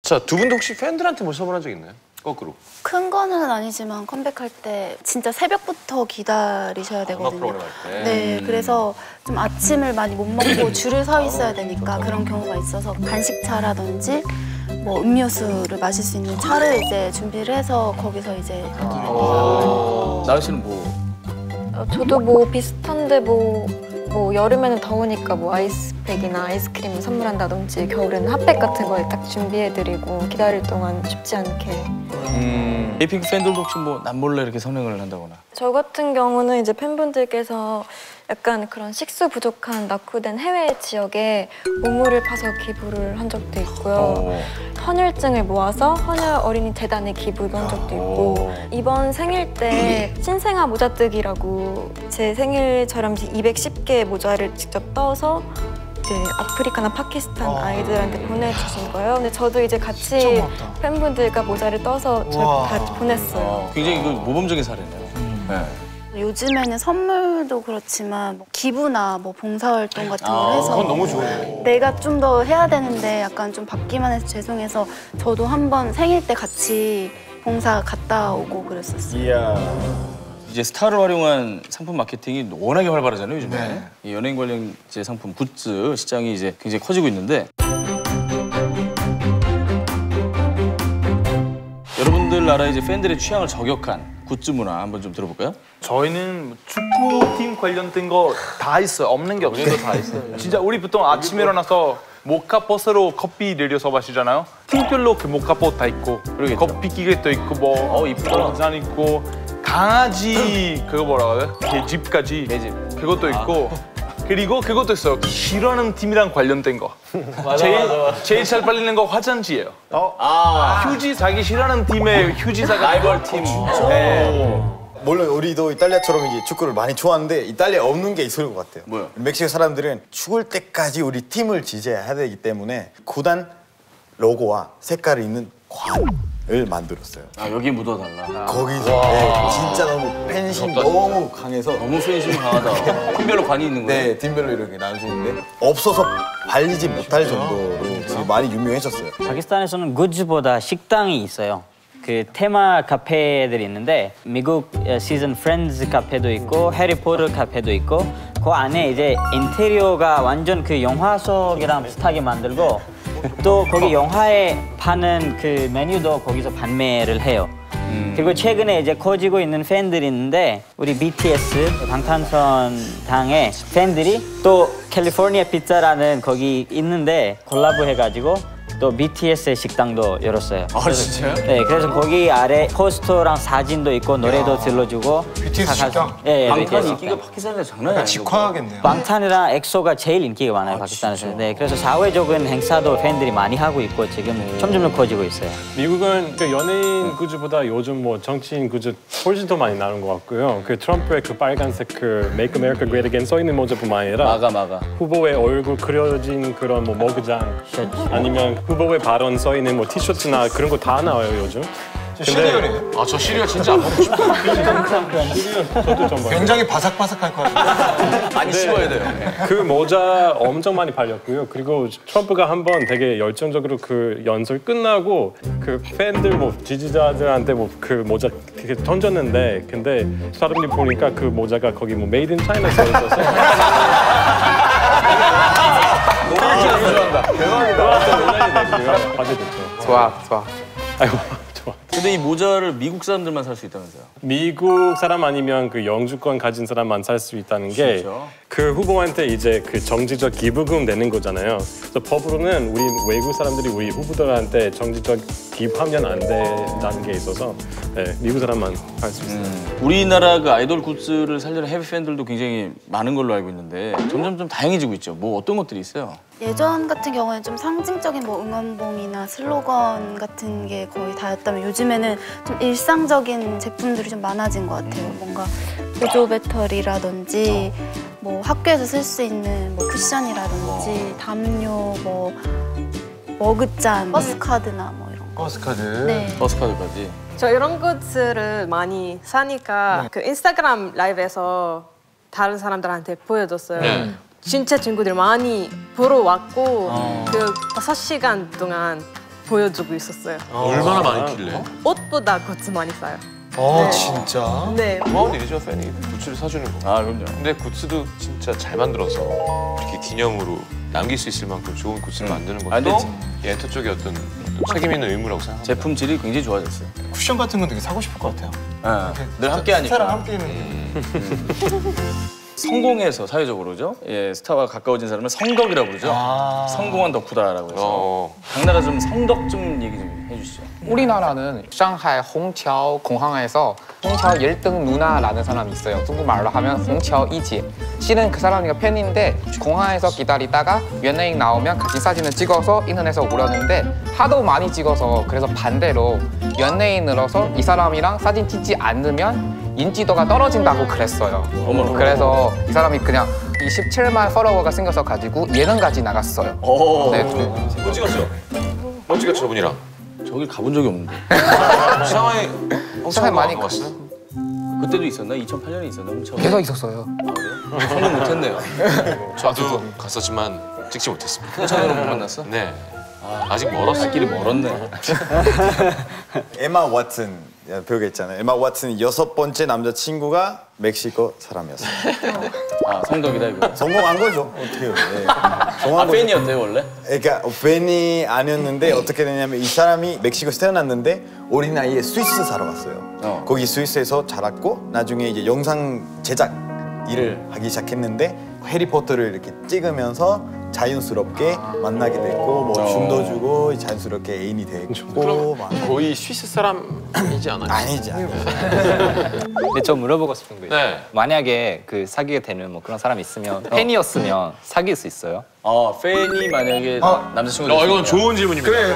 자, 두 분도 혹시 팬들한테 뭐 선물한 적 있나요? 거꾸로. 큰 거는 아니지만 컴백할 때 진짜 새벽부터 기다리셔야 되거든요. 프로그램 할 때. 네, 그래서 좀 아침을 많이 못 먹고 줄을 서 있어야 되니까 그런 경우가 있어서 간식차라든지 뭐 음료수를 마실 수 있는 차를 이제 준비를 해서 거기서 이제 나은 씨는 뭐? 저도 뭐 비슷한데 뭐 여름에는 더우니까 뭐 아이스팩이나 아이스크림 선물한다든지 겨울에는 핫팩 같은 거에 딱 준비해드리고 기다릴 동안 춥지 않게. 에이핑크 팬들도 혹시 뭐 남몰래 이렇게 선행을 한다거나? 저 같은 경우는 이제 팬분들께서 약간 그런 식수 부족한 낙후된 해외 지역에 우물을 파서 기부를 한 적도 있고요. 헌혈증을 모아서 헌혈 어린이 재단에 기부한 적도 있고 이번 생일 때 신생아 모자뜨기라고 제 생일처럼 210개 모자를 직접 떠서 이제 아프리카나 파키스탄 아이들한테 보내주신 거예요. 근데 저도 이제 같이 팬분들과 모자를 떠서 같이 보냈어요. 굉장히 그 모범적인 사례네요. 네. 요즘에는 선물도 그렇지만 뭐 기부나 뭐 봉사활동 같은 걸 해서 그건 너무 좋아요. 내가 좀 더 해야 되는데 약간 좀 받기만 해서 죄송해서 저도 한번 생일 때 같이 봉사 갔다 오고 그랬었어요. 이야. 이제 스타를 활용한 상품 마케팅이 워낙에 활발하잖아요, 요즘에. 이 연예인 관련 이제 상품 굿즈 시장이 이제 굉장히 커지고 있는데 여러분들 나라의 이제 팬들의 취향을 저격한 굿즈 문화 한번 좀 들어볼까요? 저희는 축구팀 관련된 거 다 있어요. 없는 게 없어요. 다 있어요. 진짜 우리 보통 아침에 일어나서 모카폿으로 커피 내려서 마시잖아요. 팀별로 그 모카폿 다 있고 커피 기계도 있고 뭐 이쁘다. 잔 있고 강아지 그거 뭐라고 해요? 개집까지 그것도 있고 그리고 그것도 있어요. 싫어하는 팀이랑 관련된 거. 제일 잘 팔리는 거 화장지예요. 휴지 자기 싫어하는 팀의 휴지사가 라이벌 팀. 물론 우리도 이탈리아처럼 이제 축구를 많이 좋아하는데 이탈리아에 없는 게 있을 것 같아요. 뭐요? 멕시코 사람들은 죽을 때까지 우리 팀을 지지해야 되기 때문에 구단 로고와 색깔이 있는 관을 만들었어요. 아, 여기 묻어달라. 거기서 네, 진짜 너무 팬심 너무 강해서 너무 팬심이 강하다. 팀별로 관이 있는 거예요? 네, 팀별로 이렇게 나눠주는데 없어서 발리지 못할 정도로 지금 많이 유명해졌어요. 파키스탄에서는 굿즈보다 식당이 있어요. 그 테마 카페들이 있는데 미국 시즌 프렌즈 카페도 있고 해리포터 카페도 있고 그 안에 이제 인테리어가 완전 그 영화 속이랑 비슷하게 만들고 또 거기 영화에 파는 그 메뉴도 거기서 판매를 해요. 그리고 최근에 이제 커지고 있는 팬들이 있는데 우리 BTS 방탄소년단의 팬들이 또 캘리포니아 피자라는 거기 있는데 콜라보 해가지고 또 BTS의 식당도 열었어요. 아, 진짜요? 네, 그래서 거기 아래 포스터랑 사진도 있고 노래도 들려주고. BTS 식당? 네, 방탄 BTS 인기가 식당. 파키스탄에서 장난이 아니에요. 직화하겠네요. 방탄이랑 엑소가 제일 인기가 많아요, 파키스탄에서. 네, 그래서 사회적인 행사도 팬들이 많이 하고 있고 지금 점점 커지고 있어요. 미국은 그 연예인 굿즈보다 요즘 뭐 정치인 굿즈 훨씬 더 많이 나는 것 같고요. 그 트럼프의 그 빨간색 그 Make America Great Again 써 있는 모자뿐만 아니라 마가. 후보의 얼굴 그려진 그런 뭐 머그잔 아니면 후보의 발언 써 있는 뭐 티셔츠나 그런 거 다 나와요 요즘. 시리얼이에요? 아, 저 시리얼 진짜 안 먹고 싶어요. 저도 좀 봐요. 굉장히 바삭바삭할 것 같아요. 많이 씹어야 돼요. 그 모자 엄청 많이 팔렸고요. 그리고 트럼프가 한번 되게 열정적으로 그 연설 끝나고 그 팬들 뭐 지지자들한테 뭐 그 모자 되게 던졌는데 근데 사람들이 보니까 그 모자가 거기 뭐 메이드 인 차이나 써 있어서 대박이다. 논란이 됐고요. 화제됐죠. 좋아. 아이고 좋아. 근데 이 모자를 미국 사람들만 살 수 있다면서요? 미국 사람 아니면 그 영주권 가진 사람만 살 수 있다는 게 그 후보한테 이제 그 정치적 기부금 내는 거잖아요. 그래서 법으로는 우리 외국 사람들이 우리 후보들한테 정치적 기부하면 안 된다는 게 있어서 네, 미국 사람만 할 수 있어요. 우리나라 그 아이돌 굿즈를 살려는 해외 팬들도 굉장히 많은 걸로 알고 있는데 점점 좀 다양해지고 있죠. 뭐 어떤 것들이 있어요? 예전 같은 경우에는 좀 상징적인 뭐 응원봉이나 슬로건 같은 게 거의 다였다면 요즘에는 좀 일상적인 제품들이 좀 많아진 것 같아요. 뭔가 보조 배터리라든지 뭐 학교에서 쓸 수 있는 뭐 쿠션이라든지 담요, 뭐 머그잔, 버스카드나 뭐 이런 거. 버스카드. 네. 버스카드까지. 저 이런 굿즈를 많이 사니까 그 인스타그램 라이브에서 다른 사람들한테 보여줬어요. 진짜 친구들 많이 보러 왔고 그 5시간 동안 보여주고 있었어요. 얼마나 많이 길래? 옷보다 굿즈 많이 사요. 진짜? 네. 고마운 일이죠, 팬이 굿즈를 사주는 거. 아 그럼요. 근데 굿즈도 진짜 잘 만들어서 이렇게 기념으로 남길 수 있을 만큼 좋은 굿즈를 만드는 안 것도 됐지. 이 엔터 쪽의 어떤 책임 있는 의무라고 생각합니다. 제품 질이 굉장히 좋아졌어요. 쿠션 같은 건 되게 사고 싶을 것 같아요. 늘 함께 하니까. 스타랑 함께 있는. 성공해서 사회적으로죠. 예, 스타와 가까워진 사람을 성덕이라고 그러죠. 성공한 덕후다라고 해서. 당나라 좀 성덕 좀 얘기 좀 해주시죠. 우리나라는 상하이 홍桥 공항에서 홍桥 1등 누나라는 사람이 있어요. 중국말로 하면 홍桥이지. 실은 그 사람이 팬인데 공항에서 기다리다가 연예인 나오면 같이 사진을 찍어서 인터넷에 올렸는데 하도 많이 찍어서 그래서 반대로 연예인으로서 이 사람이랑 사진 찍지 않으면 인지도가 떨어진다고 그랬어요. 그래서 이 사람이 그냥 27만 팔로워가 생겨서 가지고 예능까지 나갔어요. 네, 못 찍었죠? 못 찍었죠, 저분이랑? 저길 가본 적이 없는데. 상하이 상하이 많이 갔어요? 그때도 있었나? 2008년에 있었나? 홍차. 계속 있었어요. 성공 못했네요. 저도 갔었지만 찍지 못했습니다. 홍차로 못 만났어? 네. 아직 멀었어요. 길이 멀었네. 에마 왓슨 배우가 있잖아요. 에마 왓슨이 6번째 남자친구가 멕시코 사람이었어요. 아 성덕이다 이거. 성공한 거죠. 어떻게 해요? 네. 아 팬이었대요 원래? 그러니까 팬이 아니었는데 어떻게 되냐면 이 사람이 멕시코에서 태어났는데 어린 나이에 스위스 살아 왔어요. 거기 스위스에서 자랐고 나중에 이제 영상 제작 일을 하기 시작했는데 해리포터를 이렇게 찍으면서 자연스럽게 만나게 됐고 뭐 춤도 주고 자연스럽게 애인이 됐고 막. 거의 스위스 사람이지 않아요? 아니지. 근데 저 물어보고 싶은 거 있어요. 네. 만약에 그 사귀게 되는 뭐 그런 사람이 있으면 팬이었으면 사귈 수 있어요? 팬이 만약에 남자친구가 이건 좋은 질문입니다. 그래,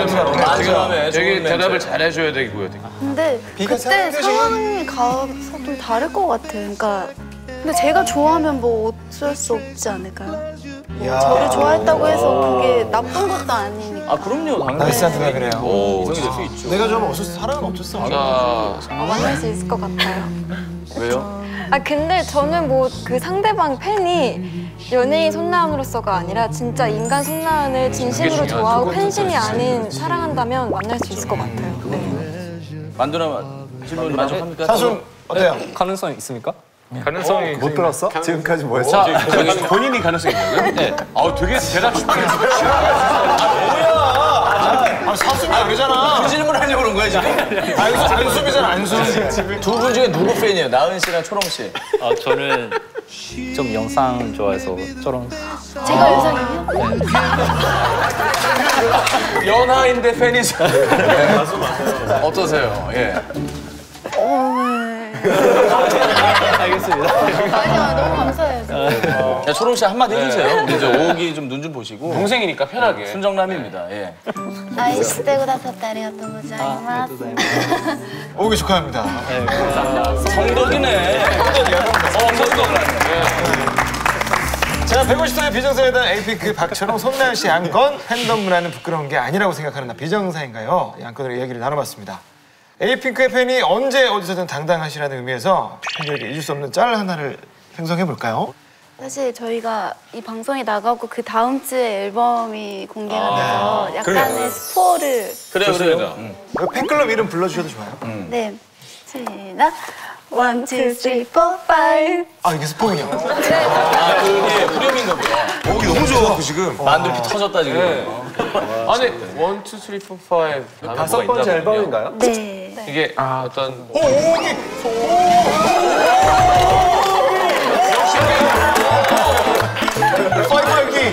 지금 되게 대답을 잘해줘야 되고요. 근데 비가 그때 사는 상황이 가서 좀 다를 것 같아요. 그러니까 근데 제가 좋아하면 뭐 어쩔 수 없지 않을까요? 저를 좋아했다고 해서 그게 나쁜 것도 아니니까. 아 그럼요 당연히. 나이스한 생각이래요. 이성이 될 수 있죠. 내가 좀 없었어. 사랑은 없었어. 만날 수 있을 것 같아요. 왜요? 아 근데 저는 뭐 그 상대방 팬이 연예인 손나은으로서가 아니라 진짜 인간 손나은을 진심으로 좋아하고 팬심이 아닌 사랑한다면 만날 수 있을 것 같아요. 네. 만두나 질문 만족합니까? 사순 어때요? 가능성이 있습니까? 가능성이 못 들었어? 지금까지 뭐였어? 본인이 가능성이 있나요? 네. 되게 대답 쉽게 사순이 아니잖아. 그 질문 하려고 그런 거야 지금? 안수비잖아 안수. 두 분 중에 누구 팬이에요? 나은 씨랑 초롱 씨. 저는 좀 영상 좋아해서 저런. 제가 유상이요? 연하인데 팬이죠. 어떠세요? 예. 알겠습니다. 아니요, 너무 감사해요. 자, 초롱 씨 한마디 해주세요. 우리 이제 오기 좀 눈 좀 보시고. 동생이니까 편하게. 순정남입니다. 예. 愛してくださってありがとうございます。 오기 축하합니다. 성덕이네. 성덕을 자, 150도의 비정상회담 에이핑크 박철웅, 손나은 씨 안건 팬덤 문화는 부끄러운 게 아니라고 생각하는 나 비정상인가요? 이 안건으로 이야기를 나눠봤습니다. 에이핑크의 팬이 언제 어디서든 당당하시라는 의미에서 팬들에게 잊을 수 없는 짤 하나를 생성해볼까요? 사실 저희가 이 방송이 나가고 그 다음 주에 앨범이 공개가 돼서 약간의 스포를. 그래요. 팬클럽 이름 불러주셔도 좋아요. 네. 시작. 1, 2, 3, 4, 5. 아, 이게 스포군요. 아, 그게 후렴인가 보다. 오기 너무 좋아, 그 지금. 만두 피 터졌다 지금. 아니 1, 2, 3, 4, 5 다섯 번째 앨범인가요? 네. 이게 어떤 오기! 파이브기!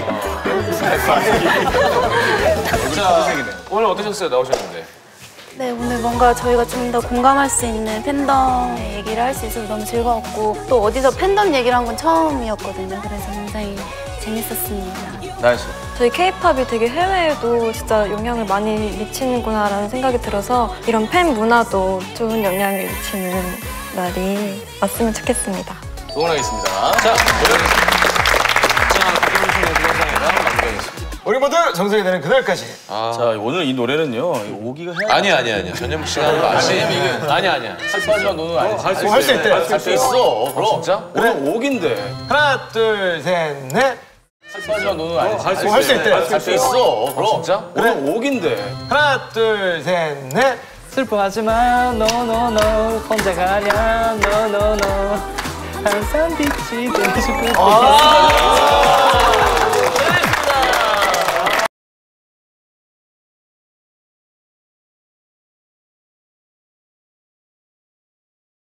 자, 오늘 어떠셨어요? 나오셨는데. 네, 오늘 뭔가 저희가 좀 더 공감할 수 있는 팬덤의 얘기를 할 수 있어서 너무 즐거웠고 또 어디서 팬덤 얘기를 한 건 처음이었거든요. 그래서 굉장히 재밌었습니다. 나은 씨. 저희 K-팝이 되게 해외에도 진짜 영향을 많이 미치는구나라는 생각이 들어서 이런 팬 문화도 좋은 영향을 미치는 날이 왔으면 좋겠습니다. 응원하겠습니다. 자, 박경훈 비정상회담 마무리하겠습니다. 우리 모두 정상이 되는 그날까지. 자, 오늘 이 노래는요. 오기가 해야 아니야. 전현무 씨가 하는 거 아니야. 아니야. 하지만 너는 아니지. 할 수 있대. 할 수 있어. 그럼. 진짜? 오늘 오기인데. 하나, 둘, 셋, 넷. 슬퍼하지만 노는 아니지. 할 수 있대. 할 수 있어. 그럼. 진짜? 오늘 5기인데. 하나, 둘, 셋, 넷. 슬퍼하지마 no no no 혼자가 아니야 no no no 항상 빛이 되고 싶을 때